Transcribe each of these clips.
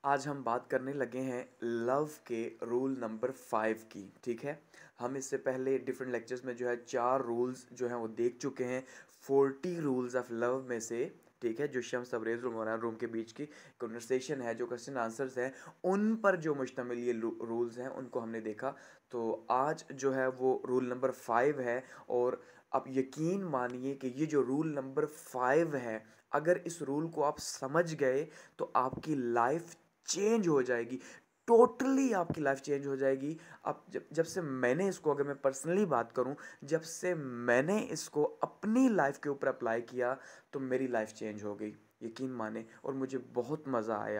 आज हम बात करने लगे हैं लव के रूल नंबर 5 की। ठीक है, हम इससे पहले डिफरेंट लेक्चर्स में जो है 4 रूल्स जो हैं वो देख चुके हैं 40 रूल्स ऑफ लव में से। ठीक है, जो शम्स तबरेज़ रूम और रूम के बीच की कन्वर्सेशन है, जो क्वेश्चन आंसर्स हैं, उन पर जो मुश्तमिल ये रूल्स हैं उनको हमने देखा। तो आज जो है वो रूल नंबर 5 है। और आप यकीन मानिए कि ये जो रूल नंबर 5 है, अगर इस रूल को आप समझ गए तो आपकी लाइफ चेंज हो जाएगी। टोटली आपकी लाइफ चेंज हो जाएगी। अब जब जब से मैंने इसको, अगर मैं पर्सनली बात करूं, जब से मैंने इसको अपनी लाइफ के ऊपर अप्लाई किया तो मेरी लाइफ चेंज हो गई, यकीन माने, और मुझे बहुत मज़ा आया।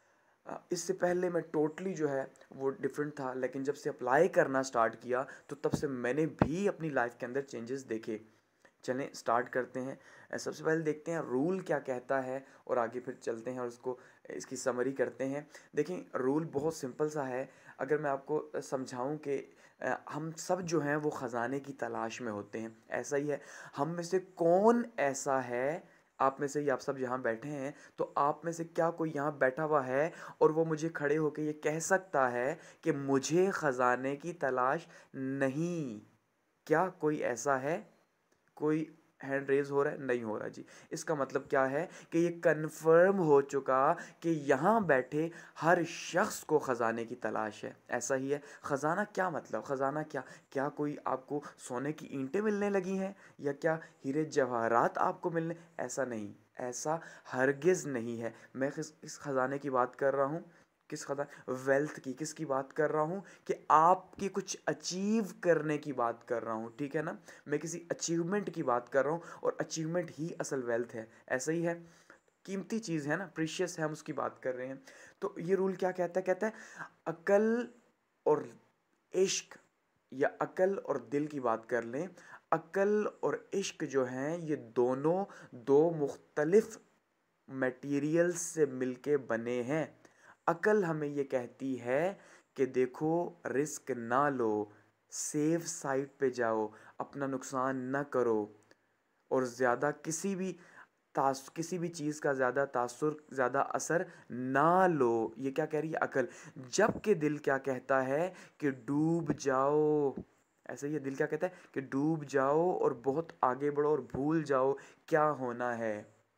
इससे पहले मैं टोटली जो है वो डिफरेंट था, लेकिन जब से अप्लाई करना स्टार्ट किया तो तब से मैंने भी अपनी लाइफ के अंदर चेंजेस देखे। चलें स्टार्ट करते हैं। सबसे पहले देखते हैं रूल क्या कहता है और आगे फिर चलते हैं और उसको इसकी समरी करते हैं। देखें, रूल बहुत सिंपल सा है। अगर मैं आपको समझाऊं कि हम सब जो हैं वो ख़जाने की तलाश में होते हैं, ऐसा ही है। हम में से कौन ऐसा है, आप में से ही, आप सब यहाँ बैठे हैं, तो आप में से क्या कोई यहाँ बैठा हुआ है और वो मुझे खड़े होकर ये कह सकता है कि मुझे ख़जाने की तलाश नहीं? क्या कोई ऐसा है? कोई हैंड रेज हो रहा है? नहीं हो रहा जी। इसका मतलब क्या है कि ये कंफर्म हो चुका कि यहाँ बैठे हर शख्स को ख़जाने की तलाश है। ऐसा ही है। ख़जाना क्या मतलब? ख़जाना क्या? क्या कोई आपको सोने की ईंटें मिलने लगी हैं, या क्या हीरे जवाहरात आपको मिलने? ऐसा नहीं, ऐसा हरगिज़ नहीं है। मैं किस ख़जाने की बात कर रहा हूँ? किस खजा वेल्थ की, किसकी बात कर रहा हूँ? कि आपकी कुछ अचीव करने की बात कर रहा हूँ। ठीक है ना, मैं किसी अचीवमेंट की बात कर रहा हूँ, और अचीवमेंट ही असल वेल्थ है। ऐसा ही है, कीमती चीज़ है ना, प्रीशियस है, हम उसकी बात कर रहे हैं। तो ये रूल क्या कहता है? कहता है अकल और इश्क, या अकल और दिल की बात कर लें। अकल और इश्क जो हैं ये दोनों दो मुख्तलिफ मटेरियल्स से मिलके बने हैं। अकल हमें ये कहती है कि देखो, रिस्क ना लो, सेफ साइड पे जाओ, अपना नुकसान ना करो, और ज़्यादा किसी भी चीज़ का ज़्यादा तासुर, ज़्यादा असर ना लो। ये क्या कह रही है अकल? जबकि दिल क्या कहता है कि डूब जाओ। ऐसे ही है, दिल क्या कहता है कि डूब जाओ और बहुत आगे बढ़ो और भूल जाओ क्या होना है।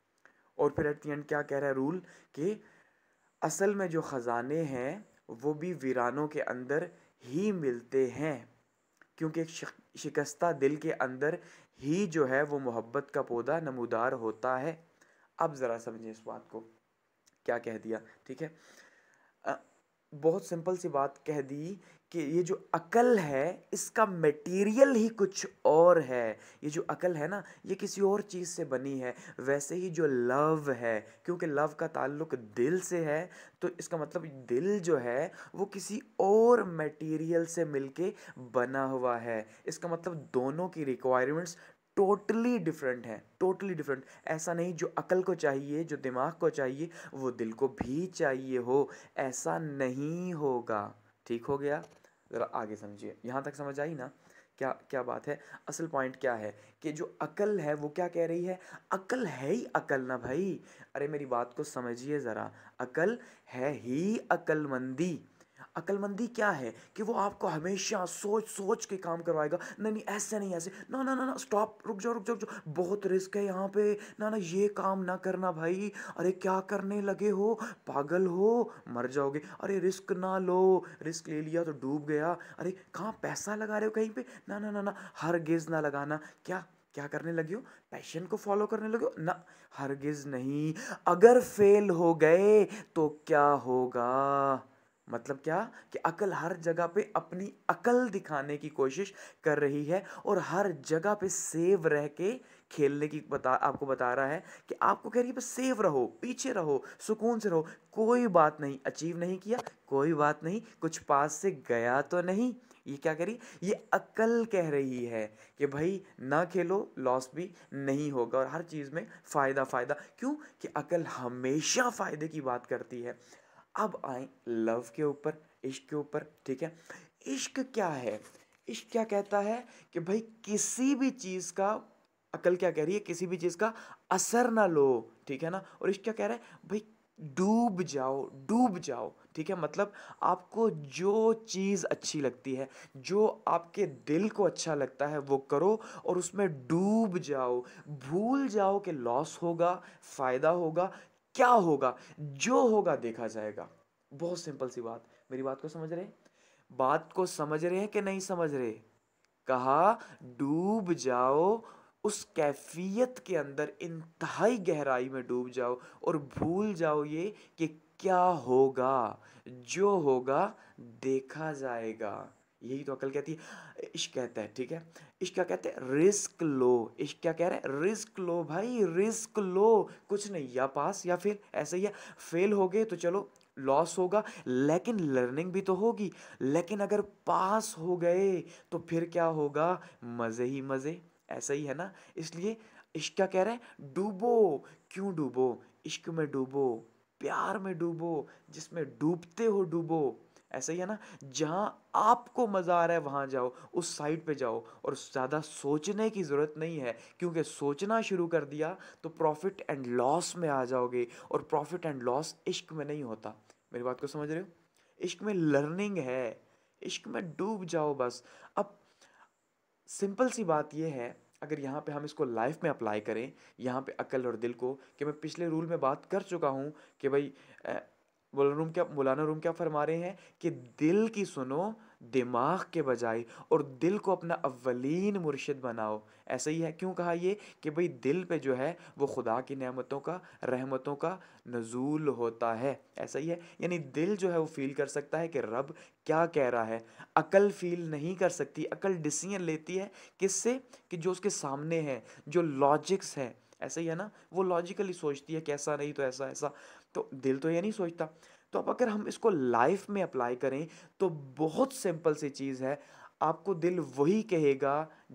और फिर एट द एंड क्या कह रहा है रूल? कि असल में जो ख़जाने हैं वो भी वीरानों के अंदर ही मिलते हैं, क्योंकि एक शिकस्ता दिल के अंदर ही जो है वो मोहब्बत का पौधा नमूदार होता है। अब ज़रा समझिए इस बात को, क्या कह दिया? ठीक है, अ, बहुत सिंपल सी बात कह दी कि ये जो अकल है इसका मटेरियल ही कुछ और है। ये जो अकल है ना, ये किसी और चीज़ से बनी है। वैसे ही जो लव है, क्योंकि लव का ताल्लुक दिल से है, तो इसका मतलब दिल जो है वो किसी और मटेरियल से मिलके बना हुआ है। इसका मतलब दोनों की रिक्वायरमेंट्स टोटली डिफरेंट हैं, टोटली डिफरेंट। ऐसा नहीं जो अकल को चाहिए, जो दिमाग को चाहिए, वो दिल को भी चाहिए हो, ऐसा नहीं होगा। ठीक हो गया? ज़रा आगे समझिए, यहाँ तक समझ आई ना? क्या क्या बात है? असल पॉइंट क्या है कि जो अकल है वो क्या कह रही है? अकल है ही अकल ना भाई। अरे मेरी बात को समझिए ज़रा। अकल है ही अकलमंदी। अक्लमंदी क्या है कि वो आपको हमेशा सोच सोच के काम करवाएगा। नहीं नहीं, ऐसे नहीं, ऐसे ना ना ना ना, स्टॉप, रुक जाओ रुक जाओ रुक जाओ, बहुत रिस्क है यहाँ पे, ना ना ये काम ना करना भाई। अरे क्या करने लगे हो, पागल हो, मर जाओगे। अरे रिस्क ना लो, रिस्क ले लिया तो डूब गया। अरे कहाँ पैसा लगा रहे हो कहीं पे? ना ना ना ना, हरगिज ना लगाना। क्या क्या करने लगे हो? पैशन को फॉलो करने लगे हो ना? हरगिज नहीं। अगर फेल हो गए तो क्या होगा? मतलब क्या? कि अकल हर जगह पे अपनी अकल दिखाने की कोशिश कर रही है, और हर जगह पे सेव रह के खेलने की आपको बता रहा है कि आपको कह रही है बस सेव रहो, पीछे रहो, सुकून से रहो। कोई बात नहीं, अचीव नहीं किया, कोई बात नहीं, कुछ पास से गया तो नहीं। ये क्या कह रही? ये अकल कह रही है कि भाई ना खेलो, लॉस भी नहीं होगा, और हर चीज़ में फ़ायदा फ़ायदा। क्यों? कि अकल हमेशा फ़ायदे की बात करती है। अब आए लव के ऊपर, इश्क के ऊपर। ठीक है, इश्क क्या है? इश्क क्या कहता है कि भाई किसी भी चीज़ का, अकल क्या कह रही है, किसी भी चीज़ का असर ना लो। ठीक है ना? और इश्क क्या कह रहा है? भाई डूब जाओ, डूब जाओ, ठीक है। मतलब आपको जो चीज़ अच्छी लगती है, जो आपके दिल को अच्छा लगता है वो करो और उसमें डूब जाओ। भूल जाओ कि लॉस होगा, फ़ायदा होगा, क्या होगा, जो होगा देखा जाएगा। बहुत सिंपल सी बात। मेरी बात को समझ रहे हैं? बात को समझ रहे हैं कि नहीं समझ रहे? कहा डूब जाओ, उस कैफियत के अंदर इंतहाई गहराई में डूब जाओ और भूल जाओ ये कि क्या होगा, जो होगा देखा जाएगा। यही तो अकल कहती है, इश्क कहता है, ठीक है। इश्क क्या कहते हैं? रिस्क लो। इश्क क्या कह रहे हैं? रिस्क लो भाई, रिस्क लो। कुछ नहीं, या पास या फेल, ऐसे ही है। फेल हो गए तो चलो लॉस होगा, लेकिन लर्निंग भी तो होगी। लेकिन अगर पास हो गए तो फिर क्या होगा? मज़े ही मज़े। ऐसा ही है ना। इसलिए इश्क क्या कह रहे हैं? डूबो। क्यों डूबो? इश्क में डूबो, प्यार में डूबो, जिसमें डूबते हो डूबो। ऐसा ही है ना। जहां आपको मजा आ रहा है वहां जाओ, उस साइड पे जाओ और ज़्यादा सोचने की ज़रूरत नहीं है, क्योंकि सोचना शुरू कर दिया तो प्रॉफिट एंड लॉस में आ जाओगे और प्रॉफिट एंड लॉस इश्क में नहीं होता। मेरी बात को समझ रहे हो? इश्क में लर्निंग है, इश्क में डूब जाओ बस। अब सिंपल सी बात यह है, अगर यहाँ पे हम इसको लाइफ में अप्लाई करें, यहाँ पे अकल और दिल को, कि मैं पिछले रूल में बात कर चुका हूँ कि भाई मौलाना रूम क्या फरमा रहे हैं कि दिल की सुनो दिमाग के बजाय, और दिल को अपना अव्वलीन मुर्शिद बनाओ। ऐसा ही है। क्यों कहा ये? कि भाई दिल पे जो है वो खुदा की नेमतों का, रहमतों का नजूल होता है। ऐसा ही है। यानी दिल जो है वो फील कर सकता है कि रब क्या कह रहा है। अकल फील नहीं कर सकती। अकल डिसीजन लेती है किससे? कि जो उसके सामने है, जो लॉजिक्स है। ऐसा ही है ना। वो लॉजिकली सोचती है कि ऐसा नहीं तो ऐसा, ऐसा। तो दिल तो ये नहीं सोचता। तो अब अगर हम इसको लाइफ में अप्लाई करें तो बहुत सिंपल सी चीज़ है। आपको दिल वही कहेगा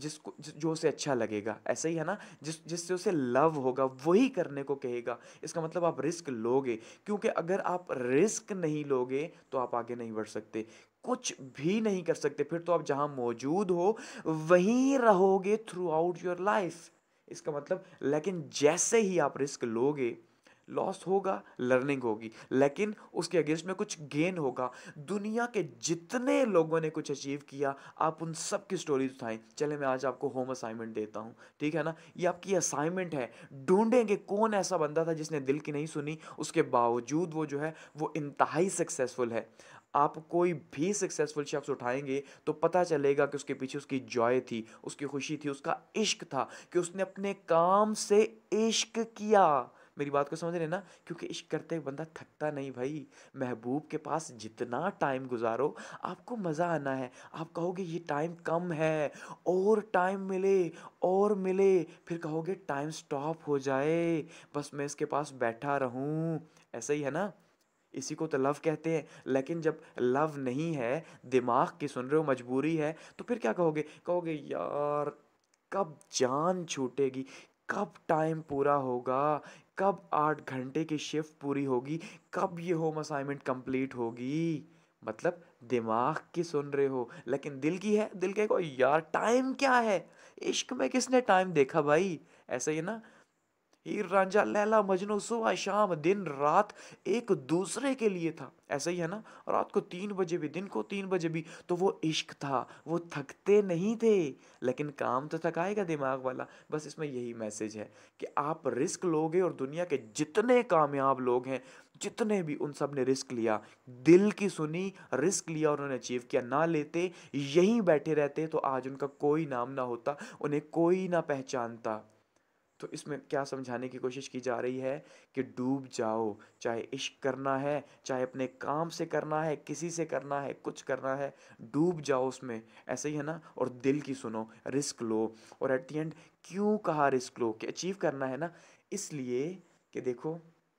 जो उसे अच्छा लगेगा। ऐसा ही है ना। जिससे उसे लव होगा वही करने को कहेगा। इसका मतलब आप रिस्क लोगे, क्योंकि अगर आप रिस्क नहीं लोगे तो आप आगे नहीं बढ़ सकते, कुछ भी नहीं कर सकते। फिर तो आप जहां मौजूद हो वहीं रहोगे थ्रू आउट योर लाइफ। इसका मतलब, लेकिन जैसे ही आप रिस्क लोगे, लॉस होगा, लर्निंग होगी, लेकिन उसके अगेंस्ट में कुछ गेन होगा। दुनिया के जितने लोगों ने कुछ अचीव किया, आप उन सब की स्टोरीज उठाएं। चले मैं आज आपको होम असाइनमेंट देता हूं, ठीक है ना। ये आपकी असाइनमेंट है। ढूंढेंगे कौन ऐसा बंदा था जिसने दिल की नहीं सुनी, उसके बावजूद वो जो है वो इंतहाई सक्सेसफुल है। आप कोई भी सक्सेसफुल शख्स उठाएंगे तो पता चलेगा कि उसके पीछे उसकी जॉय थी, उसकी खुशी थी, उसका इश्क था, कि उसने अपने काम से इश्क किया। मेरी बात को समझ रहे हैं ना। क्योंकि इश्क करते हुए बंदा थकता नहीं भाई। महबूब के पास जितना टाइम गुजारो आपको मज़ा आना है। आप कहोगे ये टाइम कम है, और टाइम मिले, और मिले, फिर कहोगे टाइम स्टॉप हो जाए, बस मैं इसके पास बैठा रहूं। ऐसा ही है ना। इसी को तो लव कहते हैं। लेकिन जब लव नहीं है, दिमाग की सुन रहे हो, मजबूरी है, तो फिर क्या कहोगे? कहोगे यार कब जान छूटेगी, कब टाइम पूरा होगा, कब 8 घंटे की शिफ्ट पूरी होगी, कब ये होम असाइनमेंट कंप्लीट होगी। मतलब दिमाग की सुन रहे हो, लेकिन दिल की है। दिल कहेगा यार टाइम क्या है, इश्क में किसने टाइम देखा भाई। ऐसा ही है ना। हीर रांझा, लैला मजनू, सुबह शाम दिन रात एक दूसरे के लिए था। ऐसा ही है ना। रात को 3 बजे भी, दिन को 3 बजे भी, तो वो इश्क था। वो थकते नहीं थे, लेकिन काम तो थकाएगा दिमाग वाला। बस इसमें यही मैसेज है कि आप रिस्क लोगे, और दुनिया के जितने कामयाब लोग हैं, जितने भी, उन सब ने रिस्क लिया, दिल की सुनी, रिस्क लिया और उन्होंने अचीव किया। ना लेते, यहीं बैठे रहते, तो आज उनका कोई नाम ना होता, उन्हें कोई ना पहचानता। तो इसमें क्या समझाने की कोशिश की जा रही है? कि डूब जाओ। चाहे इश्क करना है, चाहे अपने काम से करना है, किसी से करना है, कुछ करना है, डूब जाओ उसमें। ऐसे ही है ना। और दिल की सुनो, रिस्क लो। और एट द एंड क्यों कहा रिस्क लो? कि अचीव करना है ना। इसलिए कि देखो,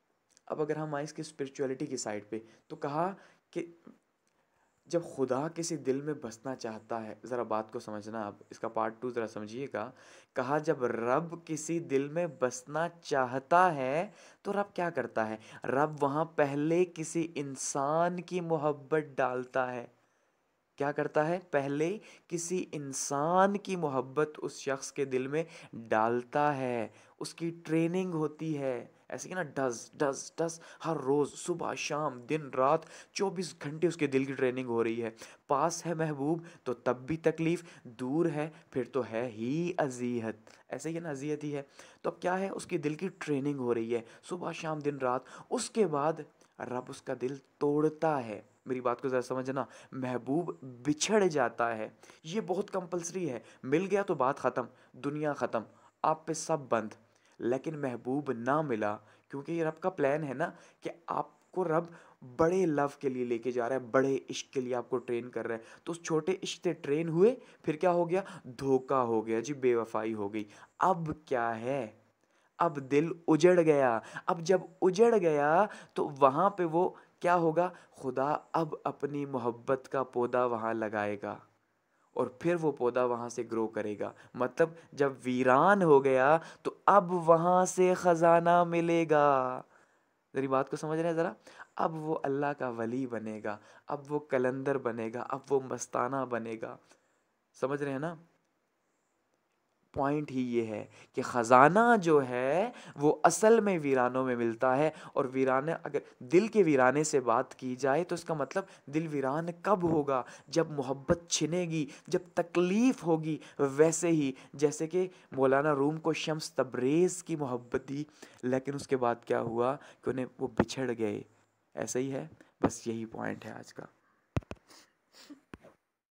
अब अगर हम आए इसकी स्पिरिचुअलिटी की साइड पे, तो कहा कि जब खुदा किसी दिल में बसना चाहता है, ज़रा बात को समझना। आप इसका पार्ट 2 ज़रा समझिएगा। कहा जब रब किसी दिल में बसना चाहता है तो रब क्या करता है? रब वहाँ पहले किसी इंसान की मोहब्बत डालता है। क्या करता है? पहले किसी इंसान की मोहब्बत उस शख्स के दिल में डालता है। उसकी ट्रेनिंग होती है। ऐसे कि ना डस डस डस, हर रोज़ सुबह शाम दिन रात 24 घंटे उसके दिल की ट्रेनिंग हो रही है। पास है महबूब तो तब भी तकलीफ़, दूर है फिर तो है ही अज़ियत। ऐसे ही है ना, अज़ियत ही है। तो अब क्या है, उसकी दिल की ट्रेनिंग हो रही है सुबह शाम दिन रात। उसके बाद रब उसका दिल तोड़ता है। मेरी बात को ज़रा समझना, महबूब बिछड़ जाता है, ये बहुत कंपलसरी है। मिल गया तो बात ख़त्म, दुनिया ख़त्म, आप पे सब बंद। लेकिन महबूब ना मिला, क्योंकि ये रब का प्लान है ना कि आपको रब बड़े लव के लिए लेके जा रहा है, बड़े इश्क के लिए आपको ट्रेन कर रहा है। तो उस छोटे इश्क से ट्रेन हुए, फिर क्या हो गया, धोखा हो गया जी, बेवफाई हो गई। अब क्या है, अब दिल उजड़ गया। अब जब उजड़ गया तो वहां पे वो क्या होगा, खुदा अब अपनी मोहब्बत का पौधा वहां लगाएगा और फिर वो पौधा वहां से ग्रो करेगा। मतलब जब वीरान हो गया तो अब वहां से खजाना मिलेगा। मेरी बात को समझ रहे हैं ज़रा। अब वो अल्लाह का वली बनेगा, अब वो कलंदर बनेगा, अब वो मस्ताना बनेगा। समझ रहे हैं ना। पॉइंट ही ये है कि ख़जाना जो है वो असल में वीरानों में मिलता है। और वीराने, अगर दिल के वीराने से बात की जाए तो इसका मतलब दिल वीरान कब होगा, जब मोहब्बत छिनेगी, जब तकलीफ़ होगी। वैसे ही जैसे कि मौलाना रूम को शम्स तब्रेज़ की मोहब्बत थी, लेकिन उसके बाद क्या हुआ कि उन्हें वो बिछड़ गए। ऐसा ही है, बस यही पॉइंट है आज का।